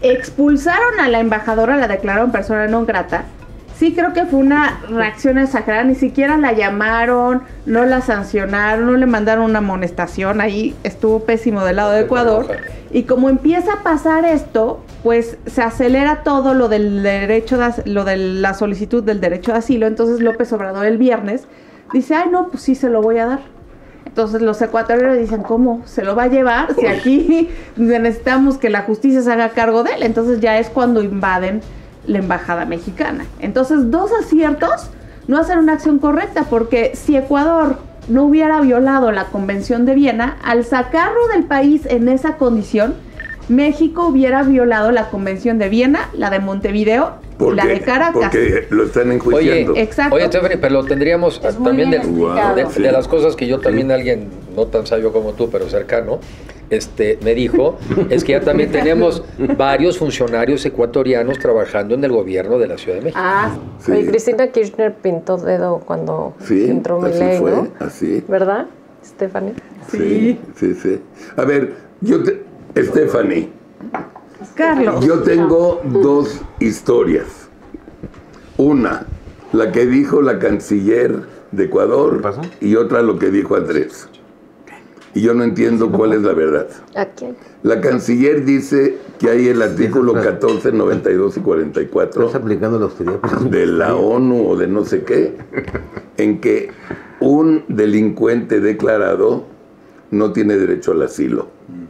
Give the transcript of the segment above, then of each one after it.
expulsaron a la embajadora, la declararon persona non grata. Sí creo que fue una reacción exagerada, ni siquiera la llamaron, no la sancionaron, no le mandaron una amonestación, ahí estuvo pésimo del lado de Ecuador. Y como empieza a pasar esto, pues se acelera todo lo del derecho lo de la solicitud del derecho de asilo. Entonces López Obrador el viernes dice, ay no, pues sí se lo voy a dar. Entonces los ecuatorianos dicen, ¿cómo se lo va a llevar? Si aquí necesitamos que la justicia se haga cargo de él. Entonces ya es cuando invaden la embajada mexicana. Entonces, dos aciertos no hacen una acción correcta, porque si Ecuador no hubiera violado la Convención de Viena, al sacarlo del país en esa condición, México hubiera violado la Convención de Viena, la de Montevideo y la de Caracas. Porque lo están enjuiciando. Oye, exacto. Oye, Stephanie, pero lo tendríamos también de las cosas que yo también, alguien no tan sabio como tú, pero cercano, me dijo, es que ya también tenemos varios funcionarios ecuatorianos trabajando en el gobierno de la Ciudad de México. Sí. Oye, Cristina Kirchner pintó dedo cuando entró Milei, ¿no? Así. ¿Verdad, Stephanie? Sí. A ver, Stephanie. Carlos. Yo tengo dos historias. Una, la que dijo la canciller de Ecuador, y otra lo que dijo Andrés. Y yo no entiendo cuál es la verdad. ¿A quién? La canciller dice que hay el artículo 14, 92 y 44 ¿Estás aplicando la austeridad de la ONU o de no sé qué, en que un delincuente declarado no tiene derecho al asilo.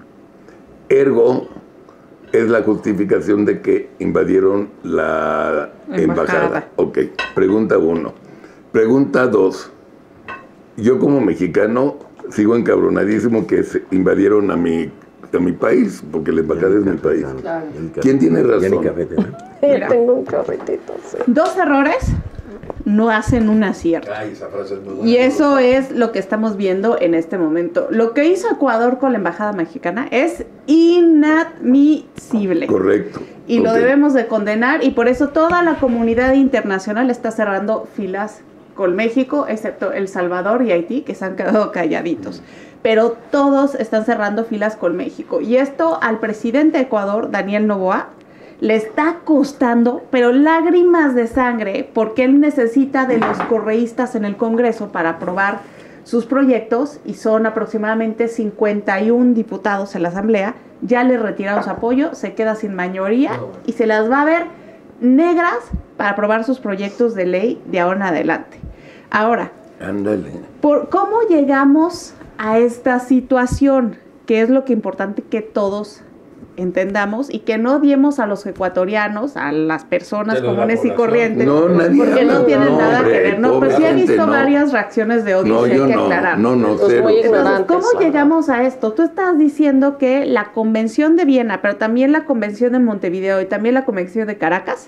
Ergo, es la justificación de que invadieron la embajada. Ok, pregunta 1. Pregunta 2. Yo como mexicano sigo encabronadísimo que se invadieron a mi país, porque la embajada es mi país. Claro. ¿Quién tiene razón? Tengo un carretito. Sí. Dos errores no hacen un acierto. Ay, esa frase es muy buena. Y eso es lo que estamos viendo en este momento. Lo que hizo Ecuador con la embajada mexicana es inadmisible. Correcto. Y lo debemos de condenar, y por eso toda la comunidad internacional está cerrando filas con México, excepto El Salvador y Haití, que se han quedado calladitos. Pero todos están cerrando filas con México. Y esto al presidente de Ecuador, Daniel Noboa, le está costando, pero lágrimas de sangre, porque él necesita de los correístas en el Congreso para aprobar sus proyectos, y son aproximadamente 51 diputados en la Asamblea. Ya le retiraron su apoyo, se queda sin mayoría y se las va a ver negras para aprobar sus proyectos de ley de ahora en adelante. Ahora, ándale. ¿Cómo llegamos a esta situación? Que es lo que es importante que todos entendamos, y que no odiemos a los ecuatorianos, a las personas comunes y corrientes, porque no tienen nada que ver, ¿no? Pero sí he visto varias reacciones de odio, y hay que aclarar. Cero. Entonces, ¿cómo llegamos a esto? Tú estás diciendo que la Convención de Viena, pero también la Convención de Montevideo y también la Convención de Caracas,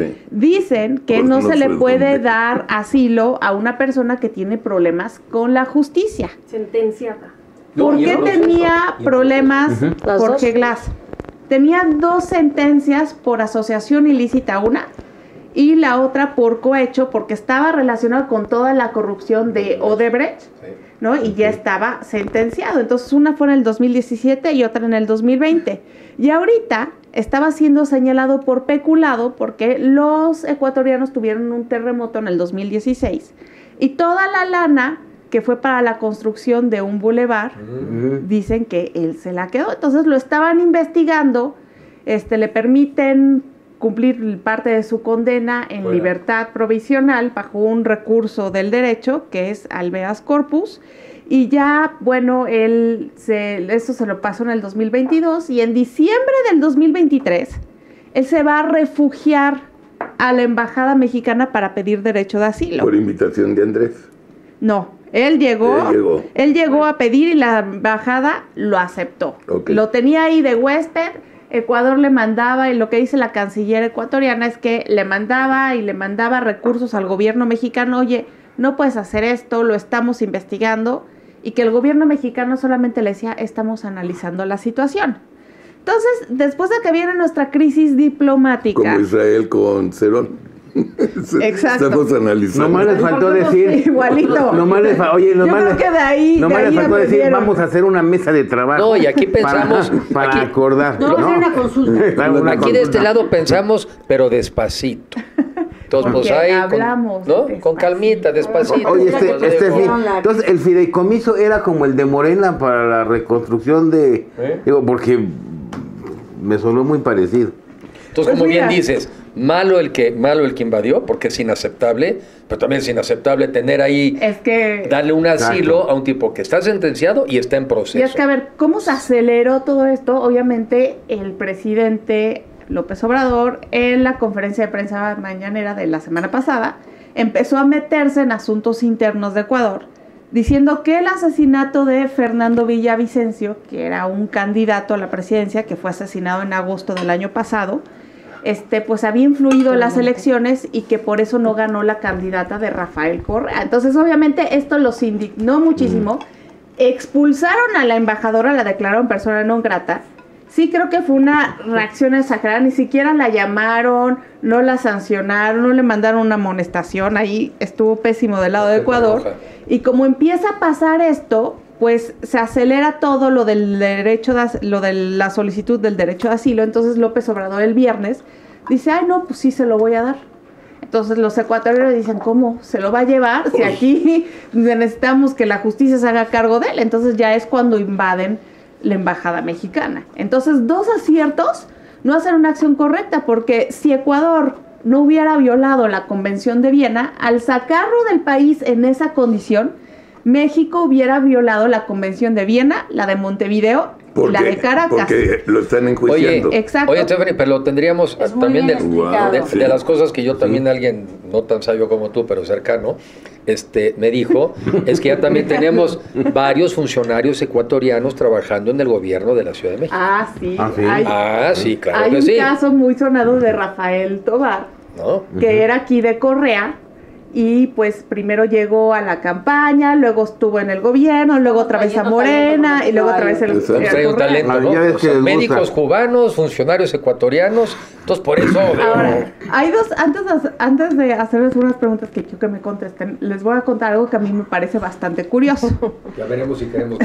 dicen que no se le puede dar asilo a una persona que tiene problemas con la justicia. Sentenciada. ¿Por qué tenía problemas Jorge Glass? Tenía 2 sentencias por asociación ilícita, una, y la otra por cohecho, porque estaba relacionado con toda la corrupción de Odebrecht, ¿no? Y ya estaba sentenciado. Entonces, una fue en el 2017 y otra en el 2020. Y ahorita estaba siendo señalado por peculado, porque los ecuatorianos tuvieron un terremoto en el 2016 y toda la lana que fue para la construcción de un bulevar, dicen que él se la quedó. Entonces lo estaban investigando, le permiten cumplir parte de su condena en libertad provisional bajo un recurso del derecho, que es habeas corpus, y ya, bueno, eso se lo pasó en el 2022, y en diciembre del 2023, él se va a refugiar a la embajada mexicana para pedir derecho de asilo. ¿Por invitación de Andrés? No. Él llegó a pedir, y la embajada lo aceptó. Lo tenía ahí de huésped. Ecuador le mandaba, y lo que dice la canciller ecuatoriana es que le mandaba recursos al gobierno mexicano. Oye, no puedes hacer esto, lo estamos investigando, y que el gobierno mexicano solamente le decía, estamos analizando la situación. Entonces, después de que viene nuestra crisis diplomática... Como Israel con Cerón. Exacto. Estamos analizando. Nomás les faltó decir. Igualito. Yo creo que de ahí. Nomás les faltó decir, vamos a hacer una mesa de trabajo. No, y aquí pensamos. Para acordar. No, hacer una consulta. Aquí de este lado pensamos, pero despacito. Entonces, pues ahí. Hablamos. ¿No? Con calmita, despacito. Oye, entonces el fideicomiso era como el de Morena para la reconstrucción de. Digo, porque me sonó muy parecido. Entonces, como bien dices, malo el que invadió, porque es inaceptable, pero también es inaceptable tener ahí, darle un asilo a un tipo que está sentenciado y está en proceso. Y es que, a ver, ¿cómo se aceleró todo esto? Obviamente, el presidente López Obrador, en la conferencia de prensa mañanera de la semana pasada, empezó a meterse en asuntos internos de Ecuador, diciendo que el asesinato de Fernando Villavicencio, que era un candidato a la presidencia, que fue asesinado en agosto del año pasado, pues había influido en las elecciones y que por eso no ganó la candidata de Rafael Correa. Entonces, obviamente, esto los indignó muchísimo. Expulsaron a la embajadora, la declararon persona non grata. Sí creo que fue una reacción exagerada, ni siquiera la llamaron, no la sancionaron, no le mandaron una amonestación, ahí estuvo pésimo del lado de Ecuador. Y como empieza a pasar esto, pues se acelera todo lo del derecho lo de la solicitud del derecho de asilo. Entonces López Obrador el viernes dice, ay no, pues sí se lo voy a dar. Entonces los ecuatorianos dicen, ¿cómo? ¿Se lo va a llevar? Si aquí necesitamos que la justicia se haga cargo de él. Entonces ya es cuando invaden la embajada mexicana. Entonces, dos aciertos no hacen una acción correcta, porque si Ecuador no hubiera violado la Convención de Viena, al sacarlo del país en esa condición, México hubiera violado la Convención de Viena, la de Montevideo y la de Caracas. Porque lo están enjuiciando. Exacto. Oye, Stephanie, pero lo tendríamos también de las cosas que yo también, alguien no tan sabio como tú, pero cercano, me dijo, es que ya también tenemos varios funcionarios ecuatorianos trabajando en el gobierno de la Ciudad de México. Ah, sí. Sí, claro hay que un sí. caso muy sonado de Rafael Tobar, que era aquí de Correa, y pues primero llegó a la campaña, luego estuvo en el gobierno, luego otra vez a Morena, y luego otra vez el trae un talento, ¿no? O sea, médicos cubanos, funcionarios ecuatorianos, entonces por eso... Ahora, hay dos, antes de hacerles unas preguntas que quiero que me contesten, les voy a contar algo que a mí me parece bastante curioso. Ya veremos si queremos.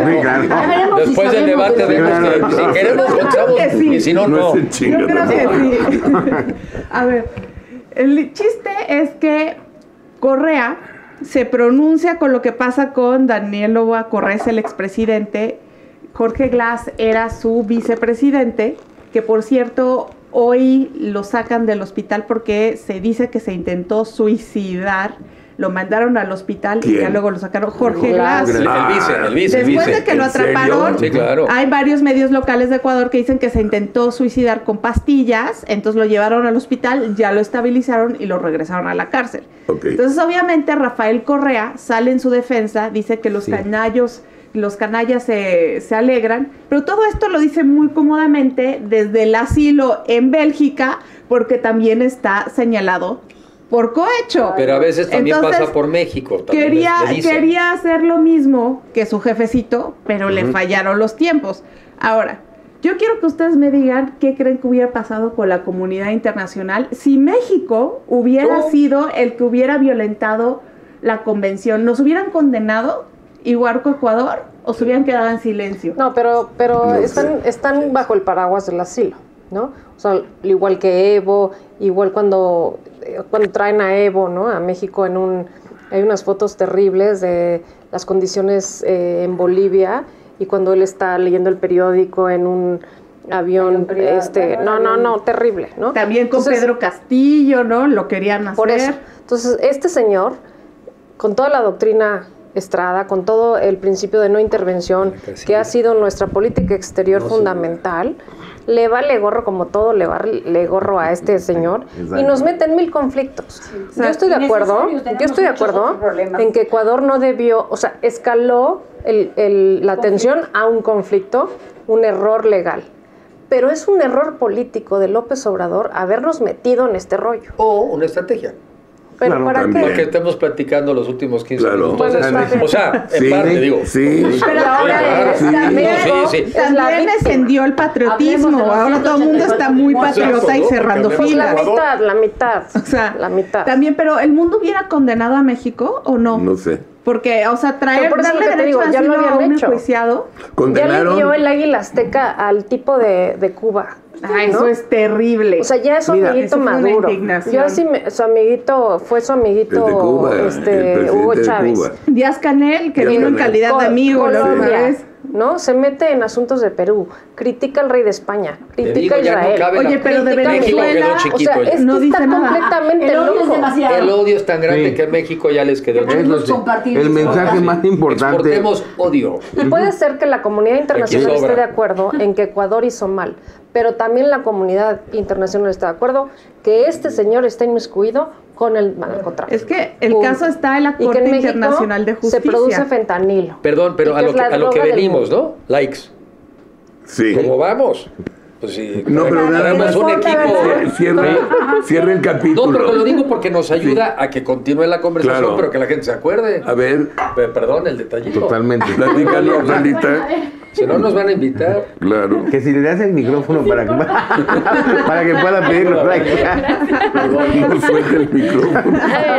Después del debate vemos que si queremos contamos y si no, no. Yo creo que sí. A ver, el chiste es que Correa se pronuncia con lo que pasa con Daniel Noboa Correa, es el expresidente. Jorge Glass era su vicepresidente, que por cierto hoy lo sacan del hospital porque se dice que se intentó suicidar. Lo mandaron al hospital y ya luego lo sacaron. Jorge Glass. El vice. Después de que lo atraparon, sí, claro. Hay varios medios locales de Ecuador que dicen que se intentó suicidar con pastillas, entonces lo llevaron al hospital, ya lo estabilizaron y lo regresaron a la cárcel. Entonces, obviamente, Rafael Correa sale en su defensa, dice que los canallas se alegran, pero todo esto lo dice muy cómodamente desde el asilo en Bélgica, porque también está señalado por cohecho. Pero a veces también pasa por México. Quería hacer lo mismo que su jefecito, pero le fallaron los tiempos. Ahora, yo quiero que ustedes me digan qué creen que hubiera pasado con la comunidad internacional si México hubiera sido el que hubiera violentado la convención. ¿Nos hubieran condenado igual que Ecuador o se hubieran quedado en silencio? No, pero están bajo el paraguas del asilo, ¿no? O sea, igual que Evo, igual cuando traen a Evo, ¿no? A México hay unas fotos terribles de las condiciones en Bolivia, y cuando él está leyendo el periódico en un avión, terrible, ¿no? También con Pedro Castillo, ¿no? Lo querían hacer. Por eso. Entonces, este señor, con toda la doctrina Estrada, con todo el principio de no intervención, que ha sido nuestra política exterior fundamental, le vale gorro, como todo le vale gorro a este señor, y nos mete en 1000 conflictos. Sí. Yo estoy de acuerdo en que Ecuador no debió, o sea, escaló la tensión a un conflicto, un error legal. Pero es un error político de López Obrador habernos metido en este rollo. O una estrategia. ¿Pero Claro, para también. qué? Porque estemos platicando los últimos 15 Claro. minutos. Bueno, está bien. O sea, en Sí, parte, digo. sí. Pero ahora Sí. también, No, sí, sí. Es la también víctima. descendió el patriotismo. Hablemos de los Ahora todo el mundo está muy 184 patriota y muertos. cerrando Porque Pues hablemos filas. la mitad. O sea, la mitad. también, pero ¿el mundo hubiera condenado a México o no? No sé. Porque, o sea, Pero por eso darle es lo que te derecho digo, de ya lo asilo a habían un hecho. enjuiciado. Ya le Condenaron. dio el águila azteca al tipo de Cuba. Ay, ¿no? eso es terrible. O sea, ya es su Mira, amiguito eso fue una Maduro. indignación. Yo así su amiguito, fue su amiguito El de Cuba, el presidente Hugo de Chávez. Cuba. Díaz Canel, que Díaz vino en Canel. calidad de amigo la última Colombia, vez. ¿no? Se mete en asuntos de Perú, critica al rey de España, Te critica digo, a ya no Israel. cabe Oye, la- pero de critica a México Venezuela, quedó O chiquito sea, ya. es No que dice está nada. completamente El odio es loco. demasiado. El odio es tan grande Sí. que en México ya les quedó Eso chiquito. sí. Compartir El mensaje eso. más importante. Exportemos odio. Y puede ser que la comunidad internacional Aquí sobra. esté de acuerdo en que Ecuador hizo mal, pero también la comunidad internacional está de acuerdo que este señor está inmiscuido con el narcotráfico. Es que el Punto. caso está en la Y que Corte en México Internacional de Justicia. se produce fentanilo. Perdón, pero Y a lo es que, la a lo que droga del venimos, mundo. ¿no? Likes. Sí. ¿Cómo vamos? Pues sí. No, pero nada tenemos más. un equipo. Cierra el capítulo. No, pero lo digo porque nos ayuda a que continúe la conversación, Claro. pero que la gente se acuerde. A ver, Perdón, el detallito. Totalmente. platícalo, Angelita. Si no, nos van a invitar. Claro. Que si le das el micrófono para que, para que pueda pedir los likes. No suelta el micrófono.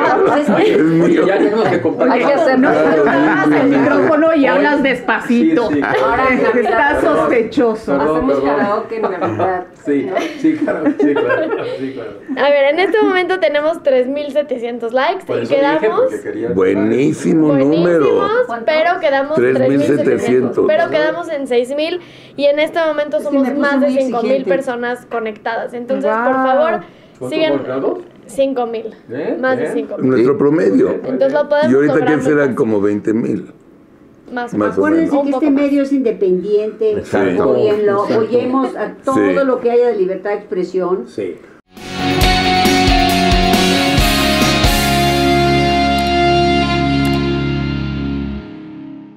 Es mío. Ya tenemos que Hay compartir. que hacer No Claro, saludas sí, el sí. micrófono y hablas despacito. Sí, sí. Ahora Está sospechoso. hacemos karaoke en Navidad. Sí, sí, claro, sí, claro, sí, claro. A ver, en este momento tenemos 3,700 likes Por y eso dije, quedamos porque quería- Buenísimo número. buenísimos, pero quedamos 3,700. pero quedamos en 6,000 y en este momento Es que somos me puse más de muy 5,000 exigente. personas conectadas. Entonces, Wow. por favor, ¿Cuánto sigan marcado? 5,000. Bien, Más de bien. 5,000. Nuestro promedio. Entonces lo podemos Y ahorita lograr que muy serán fácil. como 20,000. Más más o Acuérdense Un que poco este más. medio es independiente, Exacto. óyenlo, Exacto. oyemos a todo Sí. lo que haya de libertad de expresión. Sí.